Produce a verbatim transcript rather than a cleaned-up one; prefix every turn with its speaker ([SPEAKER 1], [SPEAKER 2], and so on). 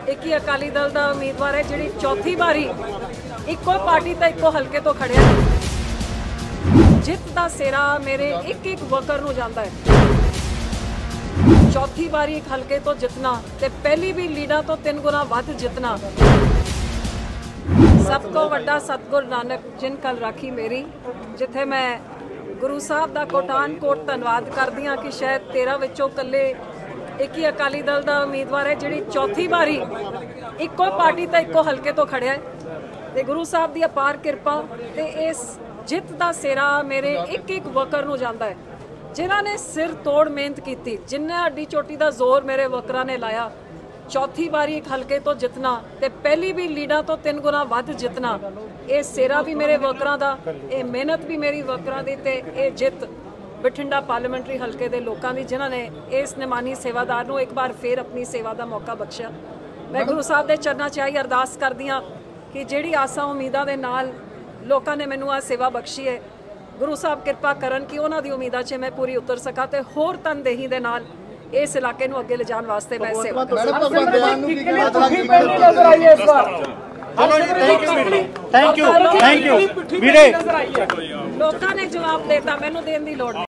[SPEAKER 1] एक ही अकाली दल का उम्मीदवार है जिहड़ी चौथी बारी इक्को पार्टी तो इक्को हल्के तो खड़िया। जित का सेरा मेरे एक एक वर्कर नूं जांदा है। चौथी बारी एक हल्के तो जितना ते पहली भी लीडा तो तीन गुना वध जितना। सब तो वड्डा सतगुरु नानक जिन कल राखी मेरी, जिथे मैं गुरु साहब का कोटान कोट धन्नवाद करदी हाँ कि शायद तेरह विचों कल्ले एक ही अकाली दल का उम्मीदवार है जिहड़ी चौथी बारी इक्को पार्टी तो इक्को हल्के तो खड़िया है। ते गुरु साहब की अपार किरपा ते इस जित का सेरा मेरे एक एक वर्कर नूं जांदा है, जिन्हां ने सिर तोड़ मेहनत की, जिन्हें हड्डी चोटी का जोर मेरे वर्करां ने लाया। चौथी बारी एक हल्के तो जितना ते पहली भी लीडा तो तीन गुना वध जितना। ये सेरा भी मेरे वर्करां दा, ये मेहनत भी मेरी वर्करां दी ते ये जित बठिंडा पार्लीमेंटरी हल्के दे लोकां दी, जिन्हां ने इस निमानी सेवादार नूं एक बार फिर अपनी सेवा का मौका बख्शिया। मैं गुरु साहब के चरणों च आई अरदास करदी हाँ कि जिहड़ी आसां उम्मीदां दे नाल लोकां ने मैनूं आ सेवा बख्शी है, गुरु साहब किरपा करन कि उन्हां दी उम्मीदां च मैं पूरी उतर सकां ते होर तनदेही दे नाल इस इलाके नूं अगे ले जाण वास्ते मैं सेवा
[SPEAKER 2] थैंक यू थैंक यू वीरे
[SPEAKER 1] लोकां ने जवाब देता, मैनूं देण दी लोड़ नहीं।